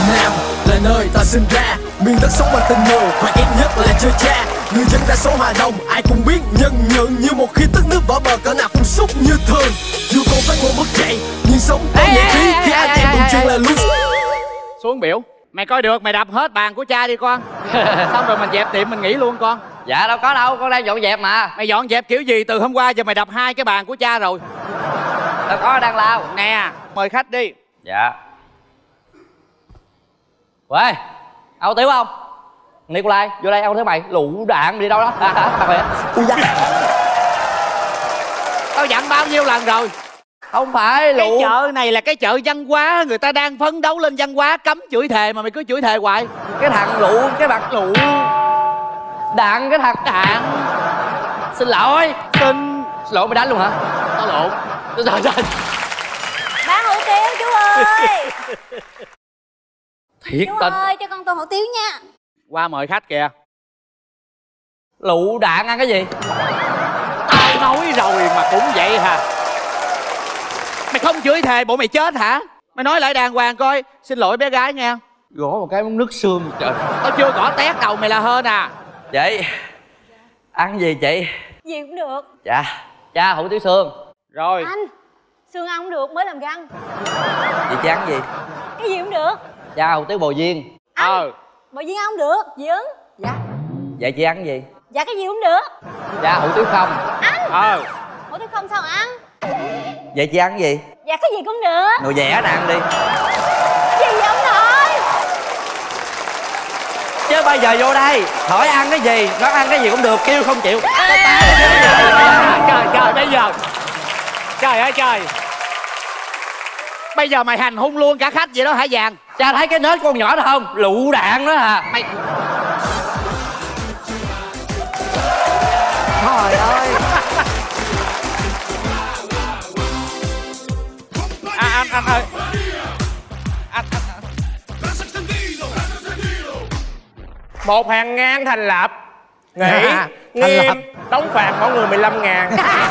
Nam là nơi ta sinh ra, miền đất sống bằng tình người và ít nhất là chơi cha. Người dân đa số hòa đồng, ai cũng biết nhân nhượng, như một khi tức nước vỡ bờ cỡ nào cũng xúc như thường. Dù còn phát ngôn bất chạy, nhưng sống có nhẹ trí khi ai em đụng chân là luôn. Xuống biểu. Mày coi được mày đập hết bàn của cha đi con. Xong rồi mình dẹp tiệm mình nghỉ luôn con. Dạ đâu có đâu, con đang dọn dẹp mà. Mày dọn dẹp kiểu gì, từ hôm qua giờ mày đập 2 cái bàn của cha rồi. Đâu có, đang lao. Nè, mời khách đi. Dạ. Uầy, Âu Tiểu không? Nikolai, vô đây, Âu thấy mày lụ đạn đi đâu đó. Ui da. Tao dặn bao nhiêu lần rồi. Không phải Cái lụ. chợ này là cái chợ văn hóa, người ta đang phấn đấu lên văn hóa, cấm chửi thề mà mày cứ chửi thề hoài. Cái thằng lụ, cái mặt lụ. Đạn, cái thằng đạn. Xin lỗi. Xin lỗi, mày đánh luôn hả? Tao lộn. Trời. Bán hủ tiếu chú ơi. Thiệt Chú tình. ơi cho con tô hủ tiếu nha. Qua mời khách kìa. Lụ đạn ăn cái gì? Tao nói rồi mà cũng vậy hả? Mày không chửi thề bộ mày chết hả? Mày nói lại đàng hoàng coi. Xin lỗi bé gái nha. Gõ một cái nước xương trời. Tao chưa gõ tét đầu mày là hên à. Chị ăn gì chị? Gì cũng được. Dạ. Cha hủ tiếu xương. Rồi. Anh, xương ăn không được mới làm răng. Chị chị ăn gì? Cái gì cũng được. Cha hủ tiếu bò viên. Bò viên ăn không được, dị ứng. Dạ. Vậy chị ăn gì? Dạ cái gì cũng được. Cha hủ tiếu không. Anh. Hủ tiếu không sao ăn. Vậy chị ăn gì? Dạ cái gì cũng được. Nồi dẻ nè, ăn đi. Gì vậy ông nội? Chứ bây giờ vô đây hỏi ăn cái gì, nó ăn cái gì cũng được, kêu không chịu. Trời bây giờ. Trời ơi trời. Bây giờ mày hành hung luôn cả khách vậy đó hả Vàng? Cha thấy cái nết con nhỏ đó không? Lụ đạn đó hả? Mày. Trời ơi. Anh ơi. Anh. Một hàng ngang thành lập. Nghỉ, nghiêm, đóng phạt mỗi người 15.000.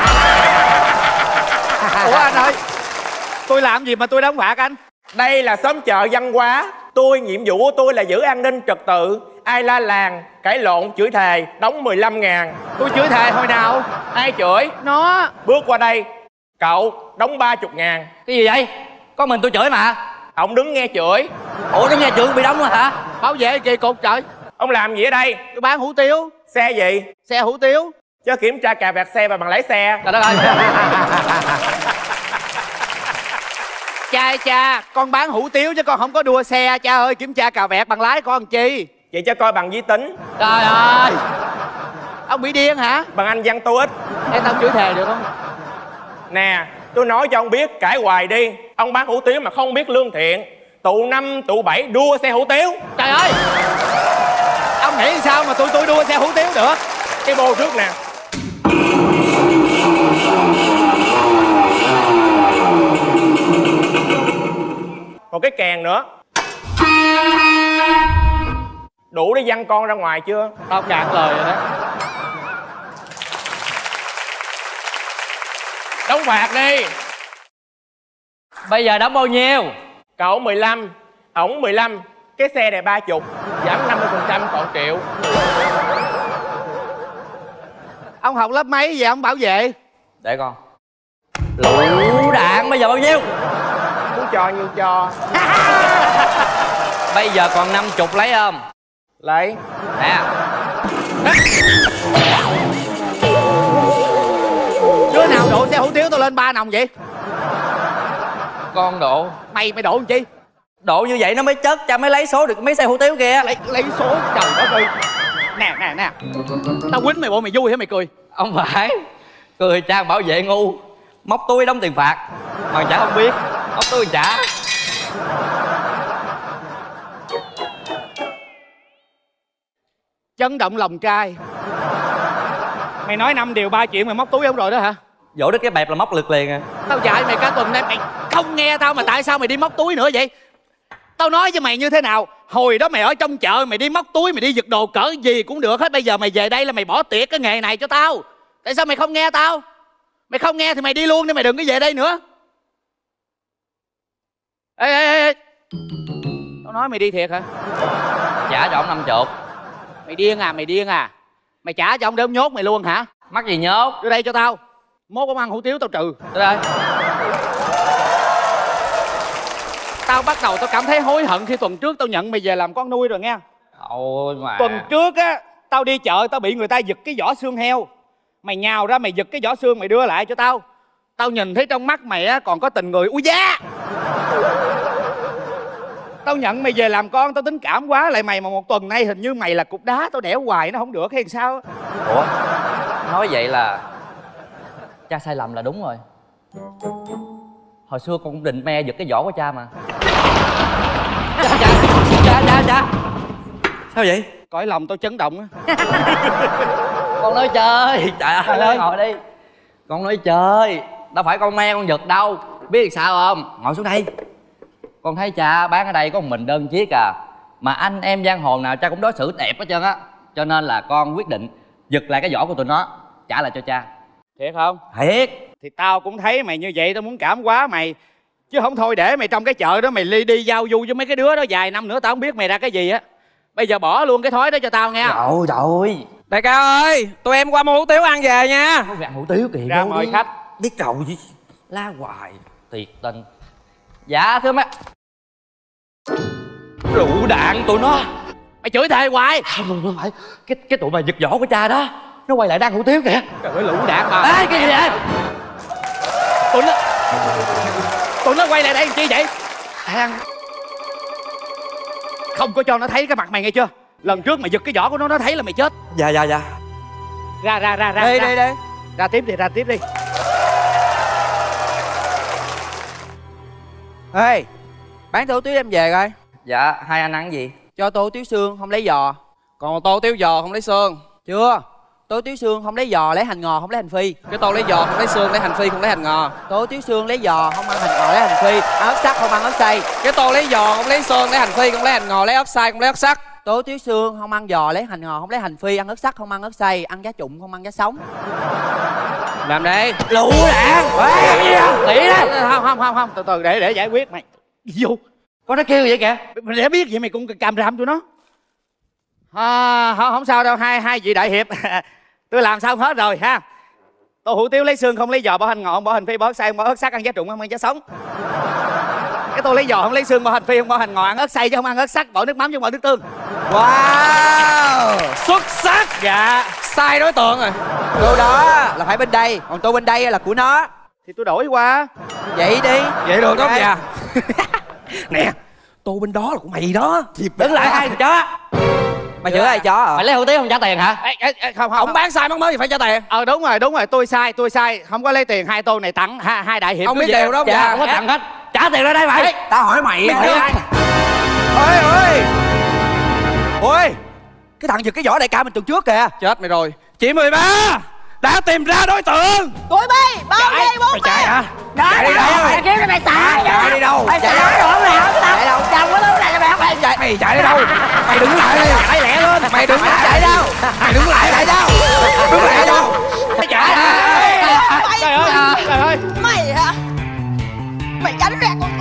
Ủa anh ơi. Tôi làm gì mà tôi đóng phạt anh? Đây là xóm chợ văn hóa. Nhiệm vụ của tôi là giữ an ninh trật tự. Ai la làng, cãi lộn, chửi thề, đóng 15.000. Tôi chửi thề hồi nào? Ai chửi? Nó. Bước qua đây, cậu đóng 30.000. Cái gì vậy? Có mình tôi chửi mà. Ông đứng nghe chửi. Ủa nó nghe chửi bị đóng rồi hả? Bảo vệ kỳ cục trời. Ông làm gì ở đây? Tôi bán hủ tiếu. Xe gì? Xe hủ tiếu. Cho kiểm tra cà vẹt xe và bằng lái xe. Trời đất ơi. Cha, con bán hủ tiếu chứ con không có đua xe. Cha ơi, kiểm tra cà vẹt bằng lái con làm chi? Vậy cho coi bằng vi tính. Trời ơi. Ông bị điên hả? Bằng Anh văn TOEIC. Ê tao chửi thề được không? Nè, tôi nói cho ông biết, cãi hoài đi. Ông bán hủ tiếu mà không biết lương thiện. Tụ 5, tụ 7 đua xe hủ tiếu. Trời ơi. Ông nghĩ sao mà tôi đua xe hủ tiếu được? Cái bô trước nè. Còn cái kèn nữa. Đủ để văng con ra ngoài chưa? Tao cạn lời rồi đó. Đóng phạt đi. Bây giờ đóng bao nhiêu? Cậu 15, ổng 15. Cái xe này 30, giảm 50% còn triệu. Ông học lớp mấy vậy ông bảo vệ? Để con. Lụ đạn bây giờ bao nhiêu? Muốn cho nhiêu cho. Bây giờ còn 50 lấy không? Lấy. Nè. Đứa nào đổ xe hủ tiếu tôi lên 3 nòng vậy? Con độ. Mày đổ làm chi? Độ như vậy nó mới chất, cha mới lấy số được mấy xe hủ tiếu kia. Lấy số trời đất ơi. Nè. Tao quýnh mày bộ mày vui hả mày cười? Không phải. Cười cha bảo vệ ngu. Móc túi đóng tiền phạt mà chả không biết. Móc túi trả. Chấn động lòng trai. Mày nói 5 điều 3 chuyện mày móc túi ông rồi đó hả? Vỗ đứt cái bẹp là móc lực liền à. Tao dạy mày cả tuần nay mày không nghe tao mà tại sao mày đi móc túi nữa vậy? Tao nói với mày như thế nào? Hồi đó mày ở trong chợ mày đi móc túi, mày đi giật đồ cỡ gì cũng được hết. Bây giờ mày về đây là mày bỏ tiệt cái nghề này cho tao. Tại sao mày không nghe tao? Mày không nghe thì mày đi luôn đi, mày đừng có về đây nữa. Ê. Tao nói mày đi thiệt hả? Trả cho ổng 50. Mày điên à, mày điên à? Mày trả cho ông để ông nhốt mày luôn hả? Mắc gì nhốt? Đưa đây cho tao. Mốt ông ăn hủ tiếu tao trừ. Tới đây. Tao bắt đầu tao cảm thấy hối hận khi tuần trước tao nhận mày về làm con nuôi rồi nghe. Ôi mà. Tuần trước á, tao đi chợ tao bị người ta giật cái vỏ xương heo. Mày nhào ra mày giật cái vỏ xương mày đưa lại cho tao. Tao nhìn thấy trong mắt mày á còn có tình người. Ui da! Tao nhận mày về làm con tao tính cảm quá lại mày, mà một tuần nay hình như mày là cục đá tao đẻo hoài nó không được hay sao? Ủa? Nói vậy là cha sai lầm là đúng rồi. Hồi xưa con cũng định me giật cái vỏ của cha mà. Cha. Sao vậy? Cõi lòng tao chấn động á. Con nói chơi. Trời ơi, ngồi đi. Con nói chơi, đâu phải con me con giật đâu. Biết sao không? Ngồi xuống đây. Con thấy cha bán ở đây có một mình đơn chiếc à, mà anh em giang hồ nào cha cũng đối xử đẹp hết trơn á. Cho nên là con quyết định giật lại cái vỏ của tụi nó, trả lại cho cha. Thiệt không? Thiệt. Thì tao cũng thấy mày như vậy tao muốn cảm hóa mày. Chứ không thôi để mày trong cái chợ đó mày đi giao du với mấy cái đứa đó vài năm nữa tao không biết mày ra cái gì á. Bây giờ bỏ luôn cái thói đó cho tao nghe. Trời ơi. Đại ca ơi, tụi em qua mua hủ tiếu ăn về nha. Không ăn hủ tiếu kìa. Ra mời khách. Biết cầu gì la hoài. Thiệt tình. Dạ thưa mấy. Rượu đạn tụi nó. Mày chửi thề hoài. Không phải. Cái tụi mà giật vỏ của cha đó, nó quay lại đang hủ tiếu kìa. Trời ơi, lũ đạn mà. Ê, cái gì vậy? Tụi nó quay lại đây làm chi vậy? Thằng Không có cho nó thấy cái mặt mày nghe chưa? Lần trước mày giật cái vỏ của nó thấy là mày chết. Dạ. Ra Đi. Ra tiếp đi. Ê, bán tô hủ tiếu em về coi. Dạ, hai anh ăn gì? Cho tô hủ tiếu xương không lấy giò. Còn tô hủ tiếu giò không lấy xương. Chưa. Tô hủ tiếu xương không lấy giò, lấy hành ngò không lấy hành phi. Cái tô lấy giò không lấy xương, lấy hành phi không lấy hành ngò. Tô hủ tiếu xương lấy giò không ăn hành ngò lấy hành phi, ăn ớt sắc không ăn ớt xay. Cái tô lấy giò không lấy xương, lấy hành phi không lấy hành ngò, lấy ớt xay không lấy ớt sắc. Tô hủ tiếu xương không ăn giò, lấy hành ngò không lấy hành phi, ăn ớt sắc không ăn ớt xay, ăn giá trụng không ăn giá sống. Làm đi. Lũ đạn. Nghĩ đó. Không, từ từ để giải quyết mày. Vô. Con nó kêu vậy kìa. Mày để biết vậy mày cũng càm ràm tụi nó. Không sao đâu, hai vị đại hiệp. Tôi làm xong hết rồi ha. Tô hủ tiếu lấy xương không lấy giò, bỏ hành ngò không bỏ hành phi, bỏ ớt xay không bỏ ớt sắc, ăn giá trụng không ăn giá sống. Cái tô lấy giò không lấy xương, bỏ hành phi không bỏ hành ngò, ăn ớt xay chứ không ăn ớt sắc, bỏ nước mắm chứ không bỏ nước tương. Wow, xuất sắc. Dạ. Sai đối tượng rồi. Tô đó là phải bên đây, còn tô bên đây là của nó. Thì tôi đổi qua. Vậy đi. Vậy được không dạ? Nè, tô bên đó là của mày đó. Đứng lại hai thằng chó. Mày chửi ai chó à? Mày lấy hủ tiếu không trả tiền hả? Không. Ông bán sai món mới thì phải trả tiền. Đúng rồi, tôi sai. Không có lấy tiền, hai tô này tặng hai đại hiệp. Ông biết cứ về. điều đó. Dạ, không có tặng hết. Trả tiền ra đây mày. Tao hỏi mày. Ôi, cái thằng giật cái vỏ đại ca mình tuần trước kìa. Chết mày rồi. Chị 13 đã tìm ra đối tượng. Tụi bay, bao đi bốn. Mày chạy hả? Chạy đi đâu? Mày kiếm cái mày xả. Chạy đi đâu? Mày xả cái đồ này không tao. Chạy đâu? Chồng có thứ này cho mày không mày. Mày chạy đi đâu? Mày đứng lại đi. Chạy lẹ lên. Mày đứng lại. Chạy đâu? Mày đứng lại lại đâu? Đứng lại đâu? Chạy. Trời ơi. Mày hả? Mày tránh ra con.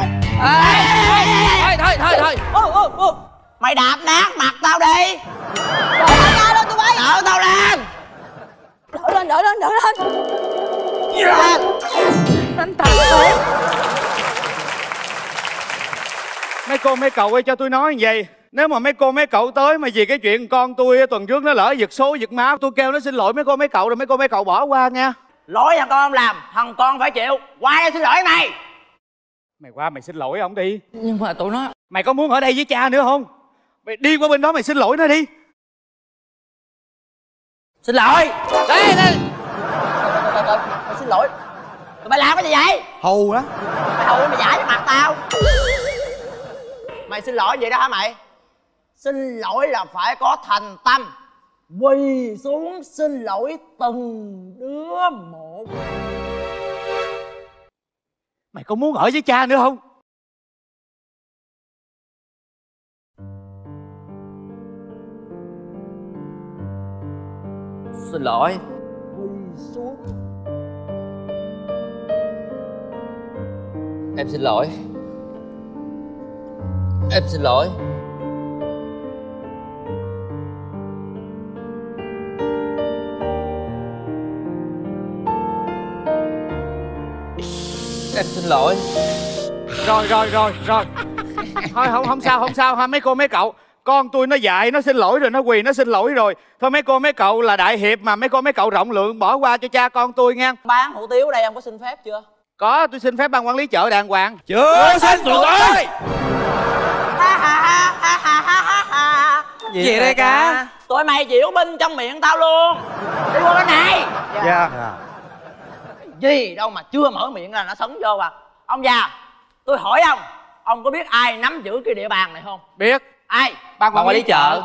Thôi. Mày đạp nát mặt tao đi. Đỡ ra lên tụi bay. Đỡ tao lên. Đỡ lên. Đánh thật đấy. Mấy cô mấy cậu ơi, cho tôi nói như vậy. Nếu mà mấy cô mấy cậu tới mà vì cái chuyện con tôi tuần trước nó lỡ giật số giật máu, tôi kêu nó xin lỗi mấy cô mấy cậu rồi mấy cô mấy cậu bỏ qua nha. Lỗi thằng con không làm, thằng con phải chịu. Qua đây xin lỗi mày. Mày qua mày xin lỗi ổng đi. Nhưng mà tụi nó. Mày có muốn ở đây với cha nữa không? Mày đi qua bên đó mày xin lỗi nó đi. Xin lỗi. Đây. Mày xin lỗi. Tụi mày làm cái gì vậy? Hù đó. Mày hù mày giải cho mặt tao. Mày xin lỗi vậy đó hả mày? Xin lỗi là phải có thành tâm. Quỳ xuống xin lỗi từng đứa một. Mày có muốn ở với cha nữa không? Xin lỗi. Quỳ xuống. Em xin lỗi. Em xin lỗi. Em xin lỗi. Rồi thôi không sao ha mấy cô mấy cậu. Con tôi nó dại nó xin lỗi rồi, nó quỳ nó xin lỗi rồi. Thôi mấy cô mấy cậu là đại hiệp mà, mấy cô mấy cậu rộng lượng bỏ qua cho cha con tôi nha. Bán hủ tiếu ở đây ông có xin phép chưa? Có, tôi xin phép ban quản lý chợ đàng hoàng. Chưa xin tụi tôi. Gì đây cả? Tụi mày chịu binh trong miệng tao luôn. Đi qua bên này. Dạ. Gì đâu mà chưa mở miệng là nó sấn vô à. Ông già, tôi hỏi ông có biết ai nắm giữ cái địa bàn này không? Biết. Ai? Ban quản lý chợ.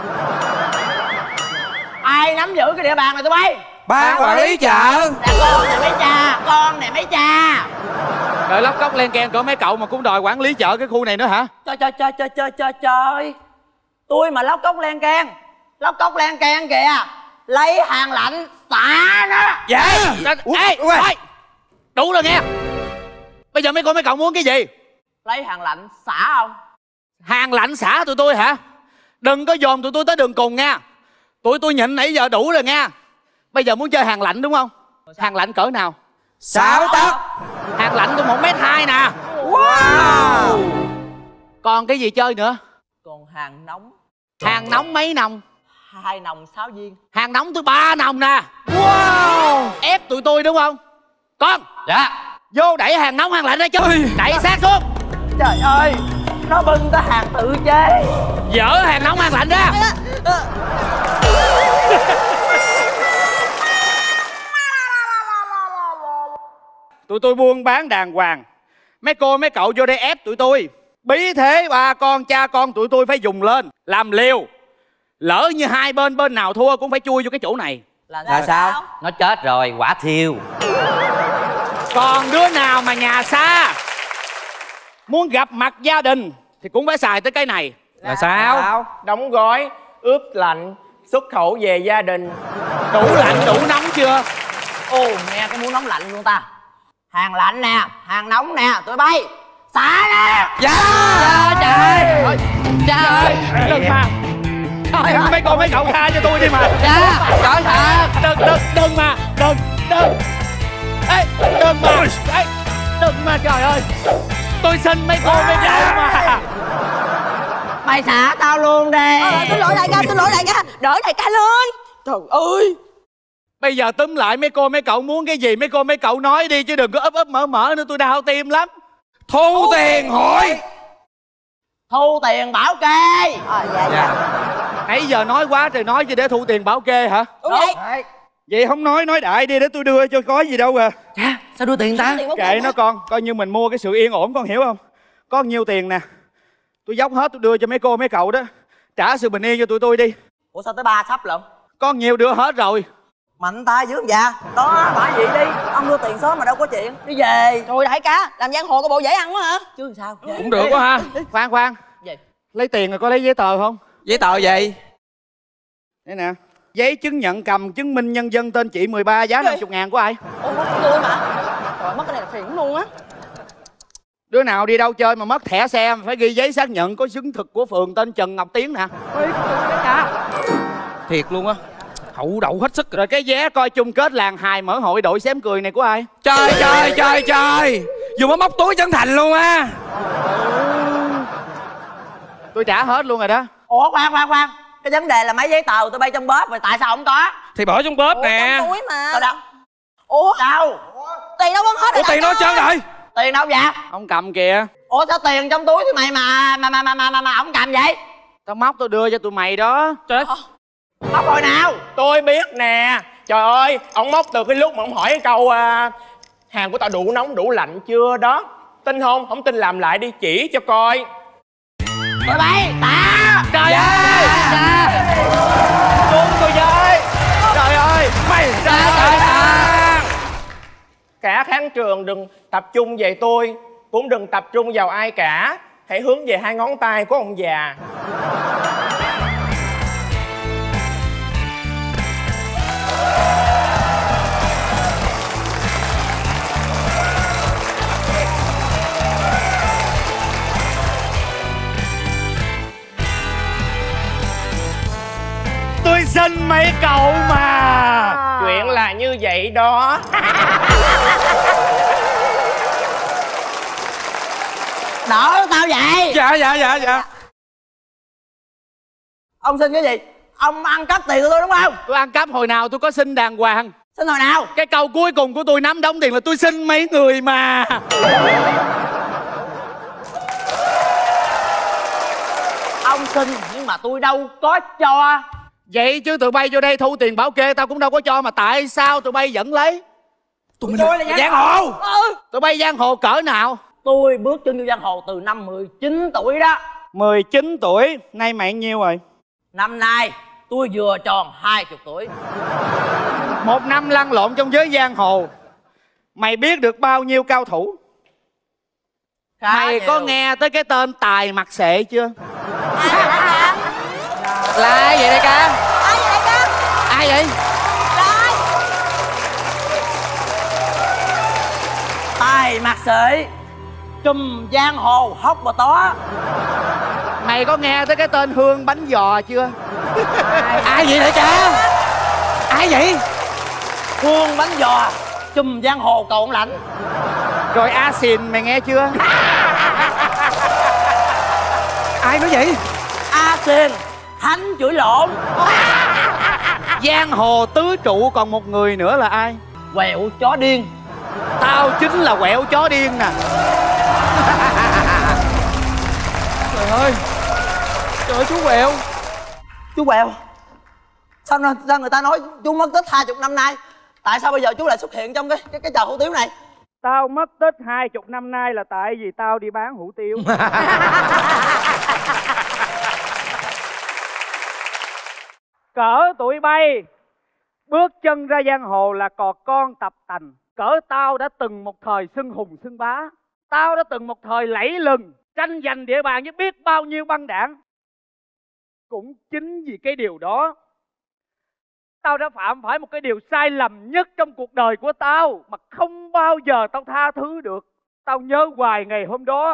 Ai nắm giữ cái địa bàn này tụi bay? Ban quản lý chợ. Là con này mấy cha, con này mấy cha. Đợi lóc cốc len keng cỡ mấy cậu mà cũng đòi quản lý chợ cái khu này nữa hả? Trời. Tôi mà lóc cốc len keng kìa. Lấy hàng lạnh xả nó. Dạ. Ê, đủ rồi nghe. Bây giờ mấy cô mấy cậu muốn cái gì? Lấy hàng lạnh xả không? Hàng lạnh xả tụi tôi hả? Đừng có dồn tụi tôi tới đường cùng nha. Tụi tôi nhịn nãy giờ đủ rồi nha. Bây giờ muốn chơi hàng lạnh đúng không? Hàng lạnh cỡ nào? 6 tấc. Hàng lạnh tôi 1m2 nè. Wow. Còn cái gì chơi nữa? Còn hàng nóng. Hàng nóng mấy nòng? 2 nòng 6 viên. Hàng nóng tôi 3 nòng nè. Wow. Ép tụi tôi đúng không? Con. Dạ. Vô đẩy hàng nóng hàng lạnh ra chứ. Đẩy sát xuống. Trời ơi, nó bưng tới hàng tự chế. Dỡ hàng nóng hàng lạnh ra. Tụi tôi buôn bán đàng hoàng. Mấy cô mấy cậu vô đây ép tụi tôi. Bí thế ba con cha con tụi tôi phải dùng lên làm liều. Lỡ như hai bên nào thua cũng phải chui vô cái chỗ này. Là sao? Nó chết rồi, quả thiêu. Còn đứa nào mà nhà xa muốn gặp mặt gia đình thì cũng phải xài tới cái này. Là sao? Đóng gói, ướp lạnh, xuất khẩu về gia đình. Đủ lạnh đủ nóng chưa? Ồ, nghe có muốn nóng lạnh luôn ta. Hàng lạnh nè, hàng nóng nè, tụi bay xả nè. Dạ. Trời ơi. Trời ơi. Đừng mà. Trời ơi, mấy cô mấy cậu tha cho tôi đi mà. Dạ. Trời thật. Đừng mà. Đừng. Ê, đừng mà. Ê, đừng mà trời ơi. Tôi xin mấy cô mấy cậu mà. Mày xả tao luôn đi. Tôi lỗi đại ca, đỡ đại ca lên. Trời ơi. Bây giờ túm lại mấy cô mấy cậu muốn cái gì mấy cô mấy cậu nói đi chứ đừng có ấp mở nữa, tôi đau tim lắm. Thu tiền hội. Thu tiền bảo kê. Dạ. Nãy giờ nói quá trời nói chứ để thu tiền bảo kê hả? Đúng vậy. Vậy không nói đại đi để tôi đưa cho có gì đâu à. Chà, sao đưa tiền ta? Kệ nó con, coi như mình mua cái sự yên ổn, con hiểu không? Có nhiêu tiền nè, tôi dốc hết tôi đưa cho mấy cô mấy cậu đó. Trả sự bình yên cho tụi tôi đi. Ủa sao tới 3 sắp lận? Con nhiều đưa hết rồi. Mạnh tay dữ dạ. Đó, bởi vậy đi. Ông đưa tiền sớm mà đâu có chuyện. Đi về. Trời đại ca, làm giang hồ có bộ dễ ăn quá hả? Chứ sao? Cũng được quá ha. Khoan. Gì? Lấy tiền rồi có lấy giấy tờ không? Giấy tờ gì? Đây nè. Giấy chứng nhận cầm chứng minh nhân dân tên chị 13 giá 50.000 của ai? Ủa mất tôi mà. Trời mất cái này là phiền luôn á. Đứa nào đi đâu chơi mà mất thẻ xe phải ghi giấy xác nhận có chứng thực của phường tên Trần Ngọc Tiến nè. Thiệt luôn á. Hậu đậu hết sức. Rồi cái vé coi chung kết làng hài mở hội đội xém cười này của ai? Trời. Vừa mới móc túi Trấn Thành luôn á. Tôi trả hết luôn rồi đó. Ủa khoan. Cái vấn đề là mấy giấy tờ tụi bay trong bóp rồi tại sao không có? Thì bỏ trong bóp nè. Trong túi mà. Đâu đâu? Ủa Đâu? tiền đâu mất hết rồi. Ủa tiền nó trơn rồi. Tiền đâu vậy? Ông cầm kìa. Ủa sao tiền trong túi tụi mày mà ổng cầm vậy? Tao móc tôi đưa cho tụi mày đó. Trời. Móc hồi nào? Tôi biết nè. Trời ơi, ông móc từ cái lúc mà ông hỏi cái câu hàng của tao đủ nóng đủ lạnh chưa đó. Tin không? Không tin làm lại đi chỉ cho coi. Tụi bay tả. Trời ơi. Xuống tôi với. Trời ơi. Mày ra. Cả khán trường đừng tập trung về tôi, cũng đừng tập trung vào ai cả. Hãy hướng về hai ngón tay của ông già. tôi xin mấy cậu mà. Chuyện là như vậy đó. Đỡ tao vậy. Dạ. Ông xin cái gì? Ông ăn cắp tiền của tôi đúng không? Tôi ăn cắp hồi nào tôi có xin đàng hoàng. Xin hồi nào? Cái câu cuối cùng của tôi nắm đóng tiền là tôi xin mấy người mà. Ông xin nhưng mà tôi đâu có cho. Vậy chứ tụi bay vô đây thu tiền bảo kê tao cũng đâu có cho, mà tại sao tụi bay vẫn lấy? Tôi là Giang hồ. Tụi bay giang hồ cỡ nào? Tôi bước chân vô giang hồ từ năm 19 tuổi đó. 19 tuổi, nay mày nhiêu rồi? Năm nay tôi vừa tròn 20 tuổi. Một năm lăn lộn trong giới giang hồ, mày biết được bao nhiêu cao thủ? Mày có nghe tới cái tên Tài Mặt Xệ chưa? Là ai vậy đại ca? Ai vậy đại ca? Ai vậy? Là ai? Tài Mặt Xệ, trùm giang hồ hóc bò tó. Mày có nghe tới cái tên Hương Bánh Giò chưa? Ai vậy đại ca? Ai vậy? Hương Bánh Giò, trùm giang hồ cầu ông Lãnh. Rồi A Xìn mày nghe chưa? Ai nói vậy? A Xìn, Thánh chửi lộn. Giang hồ tứ trụ còn một người nữa là ai? Quẹo chó điên. Tao chính là quẹo chó điên nè. Trời ơi. Trời ơi chú Quẹo. Chú Quẹo, sao người ta nói chú mất tích 20 năm nay? Tại sao bây giờ chú lại xuất hiện trong cái chợ hủ tiếu này? Tao mất tích 20 năm nay là tại vì tao đi bán hủ tiếu. Cỡ tụi bay bước chân ra giang hồ là cò con tập tành. Cỡ tao đã từng một thời xưng hùng xưng bá. Tao đã từng một thời lẫy lừng, tranh giành địa bàn với biết bao nhiêu băng đảng. Cũng chính vì cái điều đó, tao đã phạm phải một cái điều sai lầm nhất trong cuộc đời của tao mà không bao giờ tao tha thứ được. Tao nhớ hoài ngày hôm đó.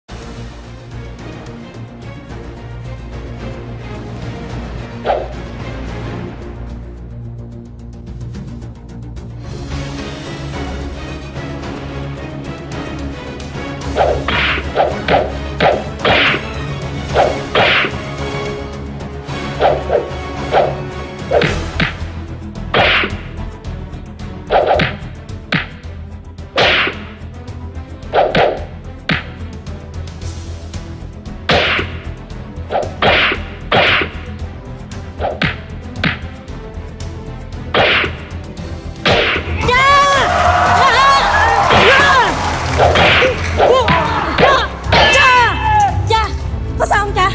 Có sao không cha?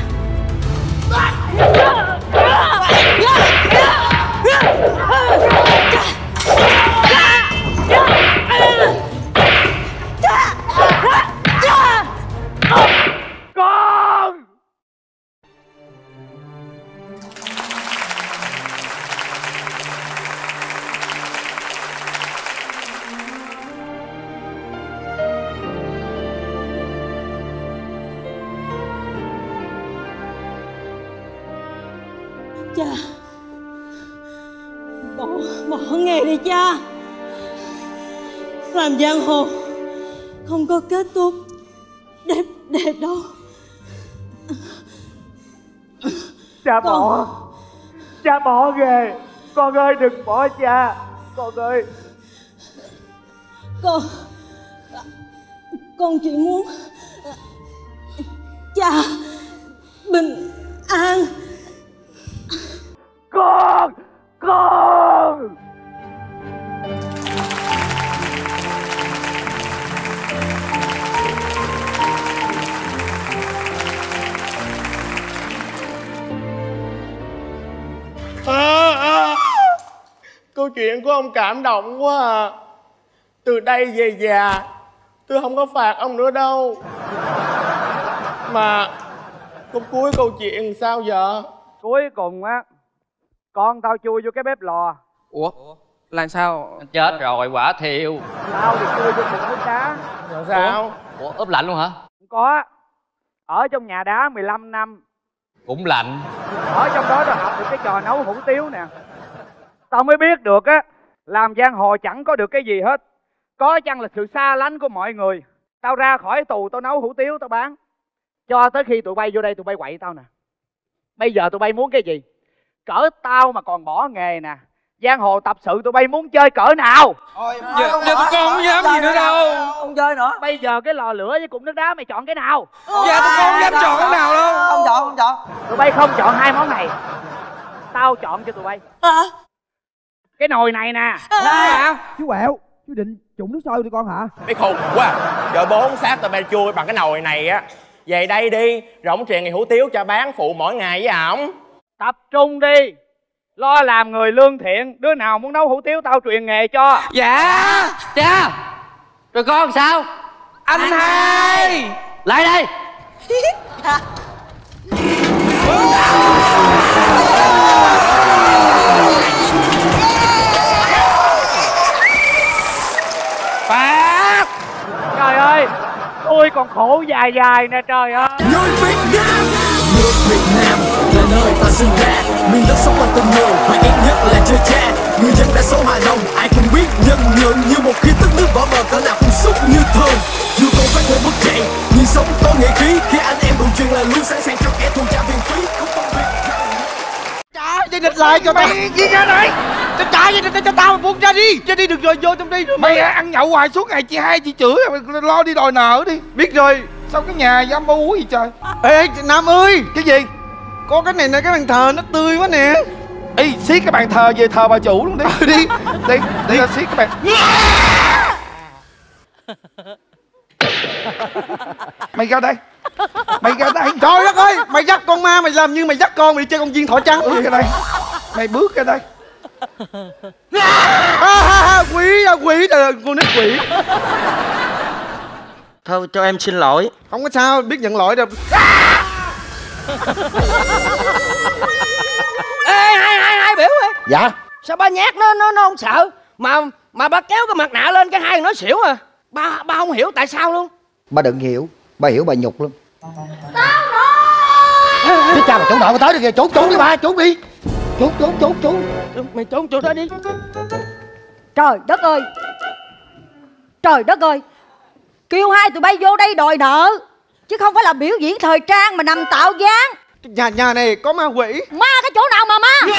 Con! Cha, bỏ nghề đi cha. Làm giang hồ không có kết thúc đẹp đâu. Cha bỏ nghề. Con ơi đừng bỏ cha. Con ơi. Con chỉ muốn cha bình an. Con! Câu chuyện của ông cảm động quá à. Từ đây về già tôi không có phạt ông nữa đâu. Mà câu cuối câu chuyện sao giờ? Cuối cùng á, con tao chui vô cái bếp lò. Ủa? Làm sao? Chết rồi quả thiêu. Tao thì chui vô cục nước đá. Rồi sao? Ủa ướp lạnh luôn hả? Không có. Ở trong nhà đá 15 năm. Cũng lạnh. Ở trong đó tao học được cái trò nấu hủ tiếu nè. Tao mới biết được á, làm giang hồ chẳng có được cái gì hết, có chăng là sự xa lánh của mọi người. Tao ra khỏi tù tao nấu hủ tiếu tao bán, cho tới khi tụi bay vô đây tụi bay quậy tao nè. Bây giờ tụi bay muốn cái gì? Cỡ tao mà còn bỏ nghề nè, giang hồ tập sự tụi bay muốn chơi cỡ nào? Giờ tụi con không dám gì nữa đâu. Không chơi nữa. Bây giờ cái lò lửa với cục nước đá mày chọn cái nào? Dạ tụi con không dám chọn cái nào đâu. Không chọn. Tụi bay không chọn hai món này, tao chọn cho tụi bay. Cái nồi này nè. Chú Quẹo, chú định trụng nước sôi tụi con hả? Mày khùng quá. Giờ 4 xác tao bè chui bằng cái nồi này á. Về đây đi, rỗng truyền ngày hủ tiếu cho bán phụ mỗi ngày với ổng. Tập trung đi, lo làm người lương thiện. Đứa nào muốn nấu hủ tiếu tao truyền nghề cho. Dạ. Cha. Rồi con sao? Anh hai. Lại đây. Phát. Trời ơi, tôi còn khổ dài dài nè trời ơi. Người Việt Nam, nước Việt Nam là nơi ta sinh ra, miền đất sống bằng tình người và ít nhất là chơi cha. Người dân đã sống hòa đồng, ai cũng biết nhân nhượng, như một khi tức nước vỡ bờ cỡ nào cũng xúc như thường. Dù con phải quên mất chạy, nhưng sống có nghĩa khí khi anh em đồng truyền là luôn sẵn sàng cho kẻ thù trả viện phí. Không phân biệt. Trả dây địch lại cho tao. Mày gì ra đây? Tao trả dây địch cho tao, mày buông ra đi. Ra đi được rồi, vô trong đi. Mày ăn nhậu hoài suốt ngày chị hai chị chửi, mày lo đi đòi nợ đi. Biết rồi, sao cái nhà dám u gì trời. Ê Nam ơi. Cái gì? Có cái này nè, cái bàn thờ nó tươi quá nè. Ê, xiết cái bàn thờ về thờ bà chủ luôn đi. Đi ra xiết cái bàn. Mày ra đây. Mày ra đây. Trời đất ơi, mày dắt con ma, mày làm như mày dắt con mày đi chơi con viên thỏ trắng. Ra đây. Mày bước ra đây. Quỷ là con nít quỷ. Thôi cho em xin lỗi. Không có sao, biết nhận lỗi rồi. Ê, hai biểu ơi. Dạ. Sao ba nhát nó không sợ mà ba kéo cái mặt nạ lên cái hai nó xỉu à. Ba không hiểu tại sao luôn. Ba đừng hiểu, ba hiểu bà nhục lắm. Chứ cha mà chủ nợ tới đi kìa, trốn đi ba, trốn đi. Trốn. Mày trốn đó đi. Trời đất ơi, trời đất ơi, kêu hai tụi bay vô đây đòi nợ, chứ không phải là biểu diễn thời trang mà nằm tạo dáng. Nhà này có ma quỷ. Ma cái chỗ nào mà ma?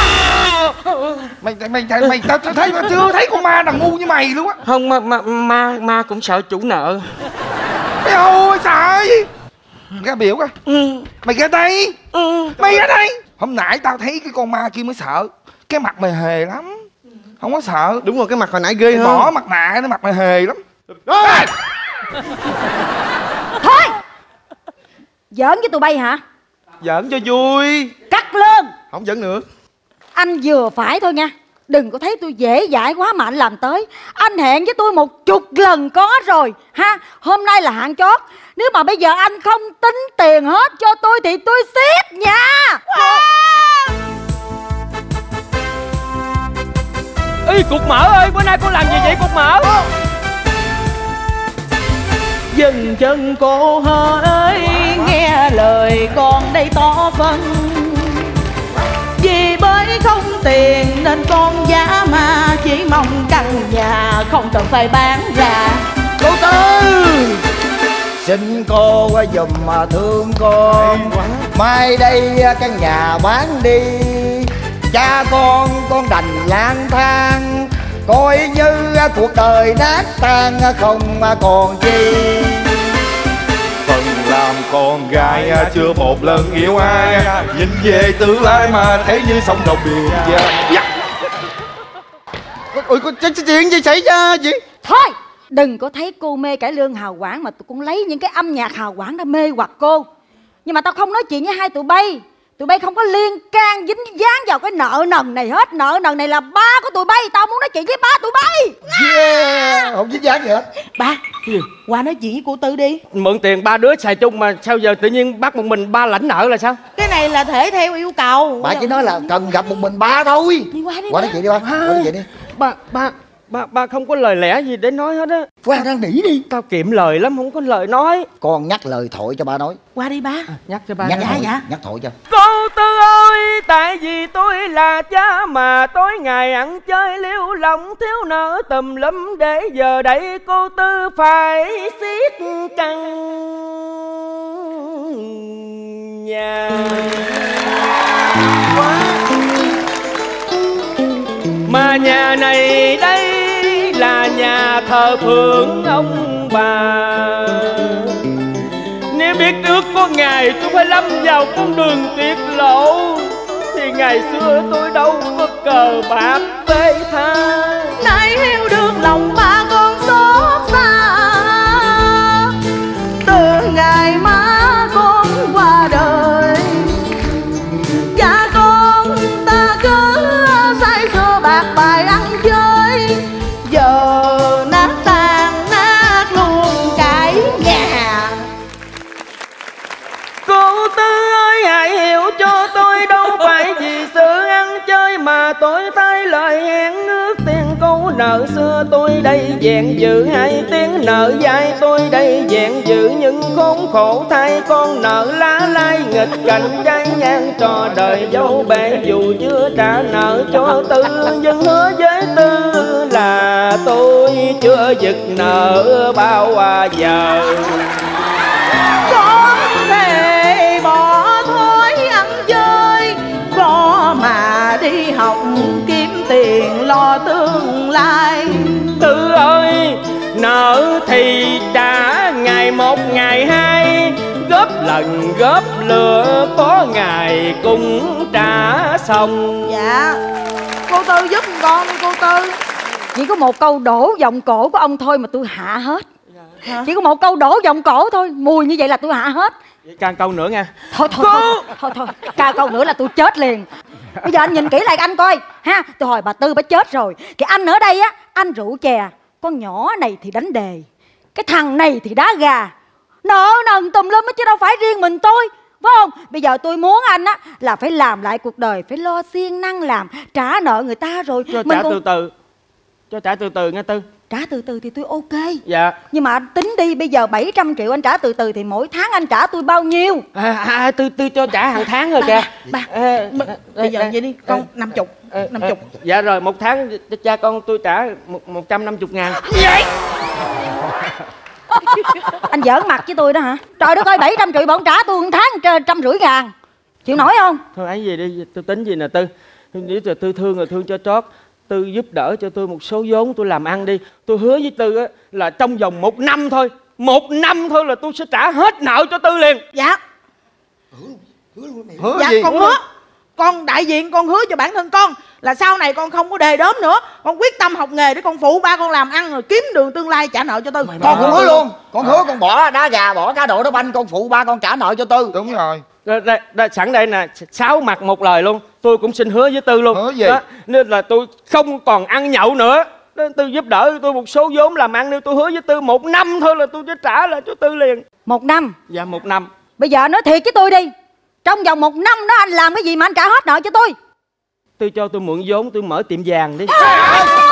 Mày tao thấy chưa thấy con ma thằng ngu như mày luôn á. Không, ma cũng sợ chủ nợ. Ôi ôi sợ gì? Ra biểu coi. Mày ra đây. Mày ra đây. Hôm nãy tao thấy cái con ma kia mới sợ. Cái mặt mày hề lắm. Không có sợ. Đúng rồi, cái mặt hồi nãy ghê hơn. Bỏ mặt nạ nó mặt mày hề lắm. Thôi, giỡn với tụi bay hả? Giỡn cho vui. Cắt lương. Không giỡn nữa. Anh vừa phải thôi nha, đừng có thấy tôi dễ dãi quá mà anh làm tới. Anh hẹn với tôi 10 lần có rồi ha. Hôm nay là hạn chót. Nếu mà bây giờ anh không tính tiền hết cho tôi thì tôi xiết nha. Ê cục mỡ ơi, bữa nay con làm gì vậy cục mỡ? Dừng chân cô hỡi, nghe lời con đây tỏ phân. Vì bởi không tiền nên con giá mà chỉ mong căn nhà không cần phải bán ra. Cô Tư, xin cô dùm mà thương con. Mai đây căn nhà bán đi, cha con đành lang thang, coi như cuộc đời nát tan không còn chi. Phần làm con gái chưa một lần yêu ai, nhìn về tương lai mà thấy như sông đồng biển. Ôi có chuyện gì xảy ra vậy? Thôi, đừng có thấy cô mê cải lương hào quảng mà tôi cũng lấy những cái âm nhạc hào quảng ra mê hoặc cô. Nhưng mà tao không nói chuyện với hai tụi bay. Tụi bay không có liên can dính dáng vào cái nợ nần này hết. Nợ nần này là ba của tụi bay. Tao muốn nói chuyện với ba tụi bay. Yeah, không dính dáng gì hết. Ba, qua nói chuyện với cô Tư đi. Mượn tiền ba đứa xài chung mà sao giờ tự nhiên bắt một mình ba lãnh nợ là sao? Cái này là thể theo yêu cầu. Bà chỉ nói là cần gặp một mình ba thôi. Đi qua đi. Qua nói chuyện đi ba. Qua nói chuyện đi. Ba không có lời lẽ gì để nói hết á. Qua đang nghĩ đi. Tao kiệm lời lắm, không có lời nói. Con nhắc lời thoại cho ba nói. Qua đi ba. Nhắc cho ba. Nhắc thoại cho. Cô Tư ơi, tại vì tôi là cha mà tối ngày ăn chơi liêu lòng thiếu nợ tùm lum, để giờ đây cô Tư phải siết căn nhà. Mà nhà này đây là nhà thờ phượng ông bà. Nếu biết trước có ngày tôi phải lâm vào con đường tuyệt lộ, thì ngày xưa tôi đâu có cờ bạc bê tha. Nay hiểu được lòng ba con xót xa, từ ngày má con qua đời. Cha con ta cứ say sưa bạc bài ăn chơi, giờ nát tan nát luôn cái nhà. Cô Tư ơi, hãy hiểu cho tôi, đâu phải vì sự ăn chơi mà tôi thay lời hẹn nước tiền câu nợ xưa tôi đây vẹn giữ, hai tiếng nợ dài tôi đây vẹn giữ. Nhưng khốn khổ thay con nợ lá lai nghịch cảnh trái ngang trò đời dấu bể, dù chưa trả nợ cho Tư nhưng hứa với Tư là tôi chưa giật nợ bao giờ. Con thể bỏ thói ăn chơi, có mà đi học kiếm tiền lo tương lai. Tư ơi, nợ thì trả ngày một ngày hai, góp lần góp lừa có ngày cũng trả xong. Dạ, cô Tư giúp con đi cô Tư. Chỉ có một câu đổ vòng cổ của ông thôi mà tôi hạ hết. Chỉ có một câu đổ vòng cổ thôi, mùi như vậy là tôi hạ hết. Càng câu nữa nha. Thôi, ca câu nữa là tôi chết liền. Bây giờ anh nhìn kỹ lại anh coi ha. Tôi hỏi bà Tư bà chết rồi. Cái anh ở đây á, anh rượu chè, con nhỏ này thì đánh đề, cái thằng này thì đá gà, nợ nần tùm lum chứ đâu phải riêng mình tôi, phải không? Bây giờ tôi muốn anh á là phải làm lại cuộc đời, phải lo siêng năng làm, trả nợ người ta rồi cho mình trả còn... từ từ. Cho trả từ từ nghe Tư. Trả từ từ thì tôi ok. Dạ. Nhưng mà anh tính đi, bây giờ 700 triệu anh trả từ từ thì mỗi tháng anh trả tôi bao nhiêu? Tư cho trả hàng tháng rồi kìa. Bây giờ vậy đi con 50. Dạ rồi, một tháng cha con tôi trả 150.000. Vậy Anh giỡn mặt với tôi đó hả? Trời đất ơi, 700 triệu bọn trả tôi một tháng 150.000. Chịu nổi không? Thôi ấy gì đi, tôi tính gì nè Tư. Nếu Tư thương rồi thương cho trót, Tư giúp đỡ cho tôi một số vốn tôi làm ăn đi. Tôi hứa với Tư á là trong vòng 1 năm thôi, 1 năm thôi là tôi sẽ trả hết nợ cho Tư liền. Dạ. Hứa Dạ gì? con hứa. Con đại diện con hứa cho bản thân con là sau này con không có đề đốm nữa. Con quyết tâm học nghề để con phụ ba con làm ăn rồi kiếm đường tương lai trả nợ cho Tư. Con cũng hứa luôn. Con hứa con bỏ đá gà, bỏ cá độ đá banh, con phụ ba con trả nợ cho Tư. Đúng rồi. Đây, sẵn đây nè, 6 mặt một lời luôn. Tôi cũng xin hứa với Tư luôn. Hứa gì? Đó, nên là tôi không còn ăn nhậu nữa. Tư giúp đỡ tôi một số vốn làm ăn đi. Tôi hứa với Tư 1 năm thôi là tôi sẽ trả lại cho Tư liền. 1 năm? Dạ 1 năm. Bây giờ nói thiệt với tôi đi, trong vòng 1 năm đó anh làm cái gì mà anh trả hết nợ cho tôi? Tư cho tôi mượn vốn tôi mở tiệm vàng đi.